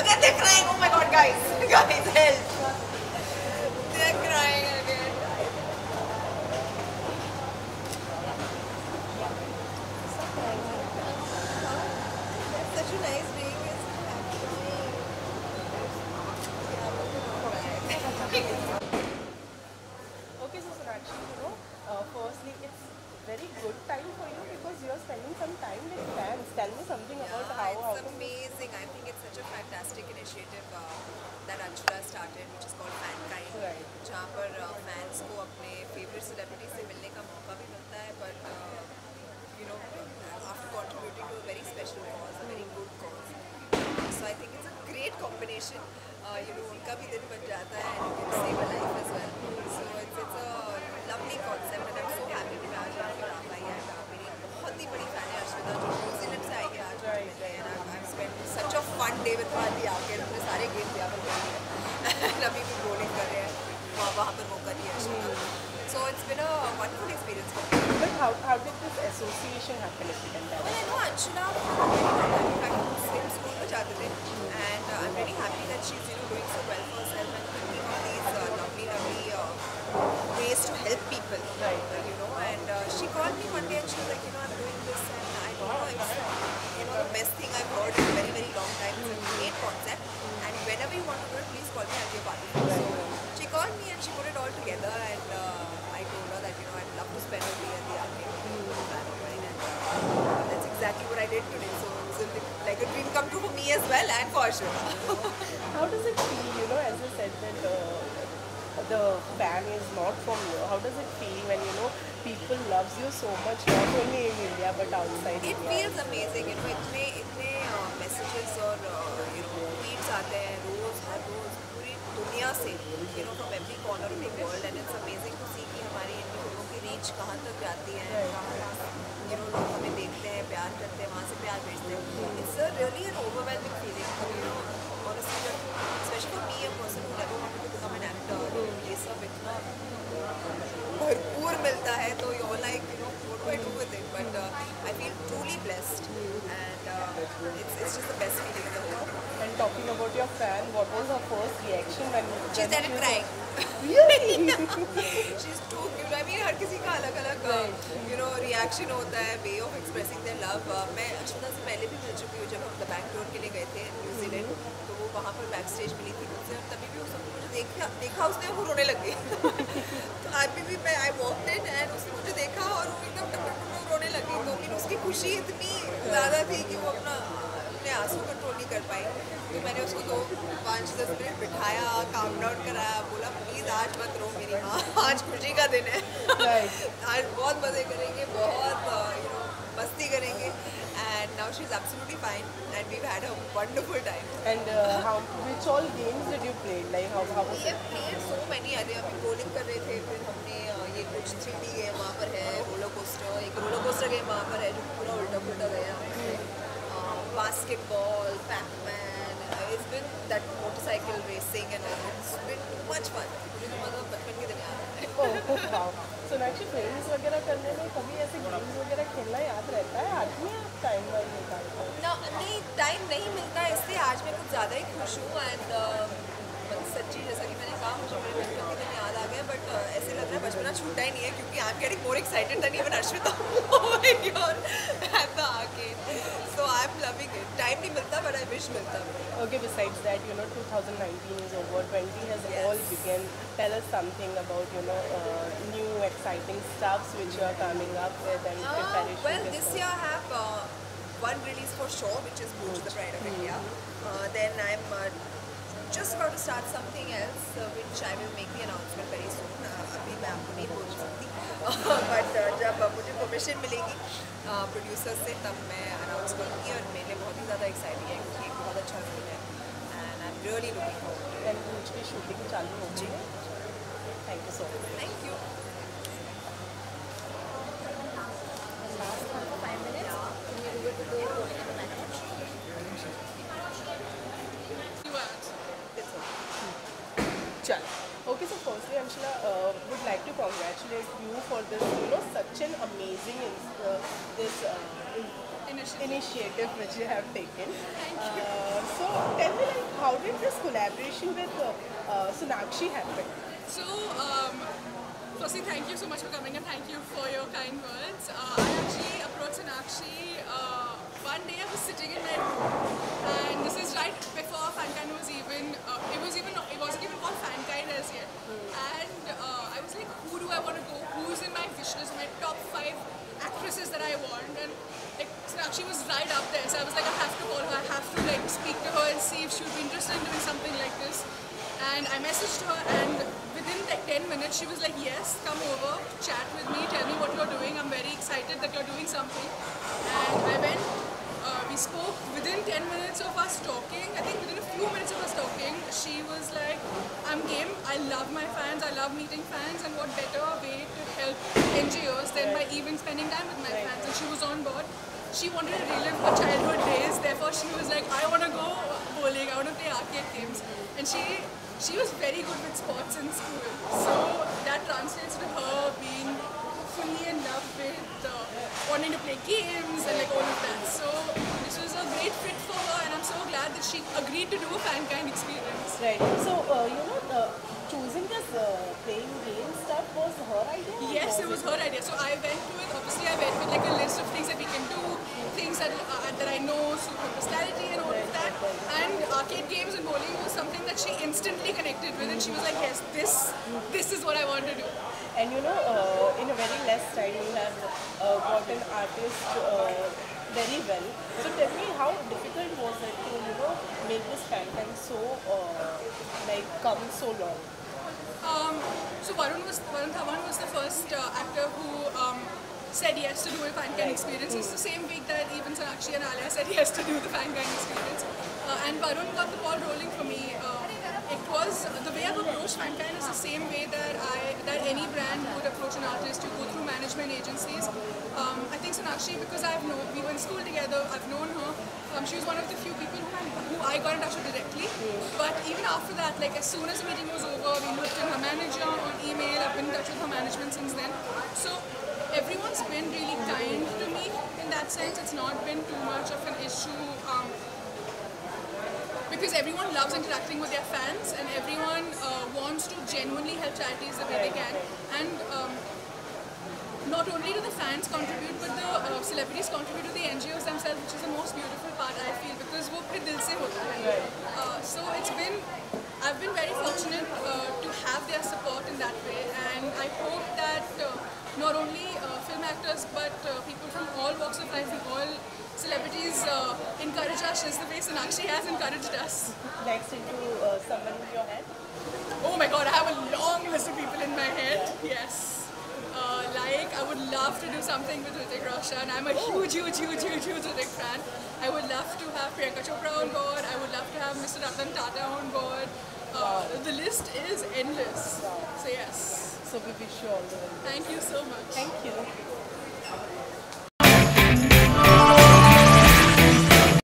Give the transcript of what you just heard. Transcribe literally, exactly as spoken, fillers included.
again they're crying. Oh my god, guys, guys, help! They're crying again. That's such a nice day. Okay, so Sonakshi, you know, uh, firstly, it's very good time for you because you're spending some time with fans. Tell me something about Yeah, how. how it's amazing. I think it's such a fantastic initiative uh, that Anshula started, which is called Fankind, Right. जहाँ पर fans को अपने favourite celebrity से मिलने का मौका भी मिलता है, but uh, you know, after contributing to a very special cause, a very good cause. So I think it's a great combination. Uh, you know, उनका भी दिन बन जाता है and you can save a life as well. So it's, it's a lovely concept and I'm so happy कि मैं आज यहाँ पे आ पाई and uh, मेरी बहुत ही बड़ी fan है अर्शविता जो न्यूजीलैंड से आई है आज Right, मिलने and I've, I've spent such a fun day with her आके हमने सारे गेम यहाँ पर खेल लिए and अभी भी bowling कर रहे हैं वहाँ वहाँ पर वो कर रही है अर्शविता. So it's been a wonderful experience for me. But how, how did this association happen, if you can tell Well, us? I know Anshula from very long time. In fact, हम same school में जाते थे and uh, I'm very happy that she's you know doing so well for herself and thinking of these uh, lovely lovely uh, ways to help people. Right. Uh, you know, and uh, she called me one day and she was like, you know, I'm doing this and I don't know, it's you know the best thing I've heard in a very very long time. It's a great concept and whenever you want to do it, please call me. I'll be a part of it. So she called me and she put it all together and uh, I told her that you know I'd love to spend a day at the arcade with a fan of mine and uh, that's exactly what I did today. So it's a bit like a dream come true for me as well and for Ashwin. How does it feel, you know, as you said that uh, the fan is not from you? How does it feel when, you know, people loves you so much, not only in India but outside It India? feels amazing, you know, इतने इतने messages और uh, you know tweets आते हैं रोज हर रोज पूरी दुनिया से you know from every corner of the world and it's amazing to see कि हमारी इन फिल्मों की reach कहाँ तक जाती है कहाँ you know लोग हमें देखते हैं प्यार करते हैं वहाँ से प्यार भेजते हैं. It's a really an overwhelming feeling you know honestly जब especially for me a person who never wanted to become an actor ये सब इतना भरपूर मिलता है तो you're like you know what do I do with it but uh, I feel truly blessed and uh, it's, it's just the best feeling in the whole world. And talking about your fan, what was her first reaction when She when started crying. Really? She's too cute. I mean हर किसी का अलग अलग you know reaction होता है way of expressing their love. Uh, मैं अश्विता से पहले भी मिल चुकी हूँ जब हम द बैंक टूर के लिए गए थे न्यूजीलैंड तो वो वहाँ पर बैक स्टेज मिली थी मुझसे और तभी भी उसने मुझे देखा देखा उसने वो रोने लग गई तो अभी भी मैं आई वॉकड इन एंड उसने मुझे देखा और वो एकदम टप टप टप रोने लगी तो फिर उसकी खुशी इतनी ज़्यादा थी कि वो अपना अपने आंसू कंट्रोल नहीं कर पाई तो मैंने उसको दो पाँच दस मिनट बिठाया काम डाउन कराया बोला प्लीज़ आज मत रो मेरी माँ आज खुशी का दिन है आज बहुत मज़े करेंगे बहुत यू नो मस्ती करेंगे and now she's absolutely fine and we've had a wonderful time. And uh, how which all games did you play? Like how how was We it? have played so many अरे अभी bowling कर रहे थे फिर हमने uh, ये कुछ three D game वहाँ पर है रोलर कोस्टर एक रोलर कोस्टर गेम वहाँ पर है जो पूरा उल्टा पुल्टा गया basketball Pacman it's been that motorcycle racing and it's been too much fun मुझे तो मतलब बचपन के दिन याद है. Oh, wow. So actually films वगैरह करने में कभी ऐसे गेम्स वगैरह खेलना याद रहता है आज में आप टाइम वाइम निकालते हो? ना नहीं टाइम नहीं मिलता है इसलिए आज मैं कुछ ज़्यादा ही खुश हूँ एंड सच्ची जैसा कि मैंने कहा मुझे मेरे बचपन के दिन याद आ गए बट uh, ऐसे लग रहा है बचपना छूटा ही नहीं है क्योंकि I am getting more excited than even Arshvita you're at the arcade so I am loving it time नहीं मिलता बट आई विश मिलता. Okay, besides that, you know, twenty nineteen is over, twenty has Yes. all begun. Tell us something about, you know, uh, new exciting stuffs which you are coming up with and Uh, preparation. well, is this done. year I have uh, one release for sure, which is Booch, the Pride of India. Uh, then I'm uh, just about to start something else, uh, which I will make the announcement very soon. Uh, अभी मैं आपको नहीं बोल सकती, but uh, जब uh, मुझे permission मिलेगी producer से तब मैं अनाउंस करूँगी और मेरे लिए बहुत ही ज़्यादा एक्साइटिंग है क्योंकि एक बहुत अच्छा फिल्म है and I'm really looking forward to it. And Booch की shooting चालू हो गई है. Thank you so much. Thank you. Five minutes. Can you do it with the recording at the back? It's okay. Chal. Okay, so firstly, Anshula, uh, would like to congratulate you for this, you know, such an amazing, ins- uh, this uh, in- initiative. initiative which you have taken. Thank you. Uh, so tell me, like, how did this collaboration with uh, uh, Sonakshi happen? So, um, firstly, thank you so much for coming and thank you for your kind words. Uh, I actually approached Sonakshi uh, one day. I was sitting in my room, and this is right before Fankind was even. Uh, it was even. It wasn't even called Fankind as yet. And uh, I was like, who do I want to go? Who's in my wish list? My top five actresses that I want, and like Sonakshi was right up there. So I was like, I have to call her. I have to like speak to her and see if she would be interested in doing something like this. And I messaged her, and within like ten minutes, she was like, yes, come over, chat with me, tell me what you're doing. I'm very excited that you're doing something. And I went, uh, we spoke within ten minutes of us talking. I think within a few minutes of us talking, she was like, I'm game. I love my fans. I love meeting fans. And what better way to help N G Os than by even spending time with my fans. And she was on board. She wanted to relive her childhood days. Therefore, she was like, I want to go bowling. I want to play arcade games. And she she was very good with sports in school. So that translates to her being fully in love with uh, wanting to play games and like all of that. So this was a great fit for her, and I'm so glad that she agreed to do a Fankind experience. Right. So uh, you know, uh, choosing this uh, playing game stuff was her idea? or Yes, it was her idea. So I went to it. Obviously, I went with like a list of things that we can do, things that uh, that I know, super personality and all of that. And arcade games and bowling was something that she instantly connected with, and she was like, yes, this this is what I want to do. And you know, uh, in a very less time, you have uh, got an artist uh, very well. So tell me, how difficult was it to, you know, make this Fankind so, uh, like, come so long? Um, so Varun was Varun Dhawan was the first uh, actor who um, said yes to do a Fankind experience. It's the same week that even Sonakshi and Alia said yes to do the Fankind experience. Uh, and Varun got the ball rolling for me. Uh, it was the way I've approached Fankind is the same way that I that any brand would approach an artist. You go through management agencies. Um, I think Sonakshi, because I've known we were in school together, I've known her. Um, she was one of the few people who I, who I got in touch with directly. But even after that, like as soon as the meeting was over, we looked in her manager on email. I've been in touch with her management since then. So everyone's been really kind to me in that sense. It's not been too much of an issue. Um, Because everyone loves interacting with their fans, and everyone uh, wants to genuinely help charities the way they can. And um, not only do the fans contribute, but the uh, celebrities contribute to the N G Os themselves, which is the most beautiful part, I feel, because वो अपने दिल से होता है. Uh, so it's been, I've been very fortunate uh, to have their support in that way, and I hope that uh, not only uh, film actors, but uh, people from all walks of life and all celebrities uh, encourage us just the way Sonakshi has encouraged us. Next into uh, someone in your head? Oh my god, I have a long list of people in my head. Yes. Uh, like, I would love to do something with Hrithik Roshan. I'm a huge, huge, huge, huge, huge Hrithik fan. I would love to have Priyanka Chopra on board. I would love to have Mister Ratan Tata on board. Uh, the list is endless. So yes. So we wish you all the best. Thank you so much. Thank you.